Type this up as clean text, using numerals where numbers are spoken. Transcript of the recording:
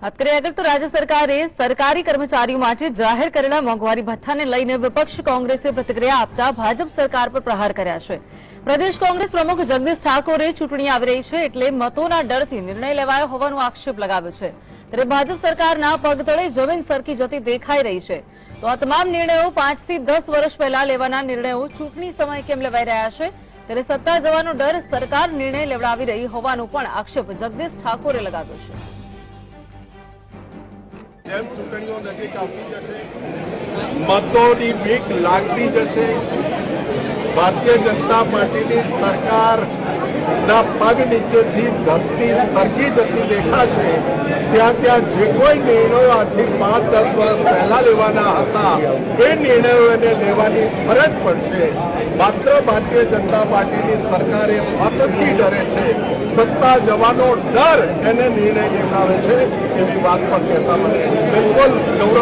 વાત કરીએ આગળ તો રાજ્ય સરકારે સરકારી કર્મચારીઓ માટે જાહેર કરેલા મોંઘવારી ભથ્થાને લઈને વિપક્ષ કોંગ્રેસે પ્રતિક્રિયા આપતા ભાજપ સરકાર પર પ્રહાર કર્યા છે। પ્રદેશ કોંગ્રેસ પ્રમુખ જગદીશ ઠાકોરે ચૂંટણી આવી રહી છે એટલે મતોના ડરથી નિર્ણય લેવાયો હોવાનો આક્ષેપ લગાવ્યો છે। ત્યારે ભાજપ સરકારના પગતળે જમીન સરકી જતી દેખાઈ રહી છે। તો આ તમામ નિર્ણયો 5 થી 10 વર્ષ પહેલા લેવાના નિર્ણયો ચૂંટણી સમયે કેમ લેવાઈ રહ્યા છે? ત્યારે સત્તા જવાનો ડર સરકાર નિર્ણય લેવડાવી રહી હોવાનો પણ આક્ષેપ જગદીશ ઠાકોરે લગાવ્યો છે। જેમ ચૂંટણીઓ નજીક આવતી જશે, મતોની બીક લાગતી જશે, ભારતીય જનતા પાર્ટીની સરકારના પગ નીચેથી ધરતી સરકી જતી દેખાશે। ત્યાં ત્યાં જે કોઈ નિર્ણયો આજથી 5-10 વર્ષ પહેલા લેવાના હતા એ નિર્ણયો એને લેવાની ફરજ પડશે। માત્ર ભારતીય જનતા પાર્ટીની સરકારે મતથી ડરે છે, સત્તા જવાનો ડર એને નિર્ણય લેવડાવે છે એવી વાત પણ કહેતા મને બિલકુલ ગૌરવ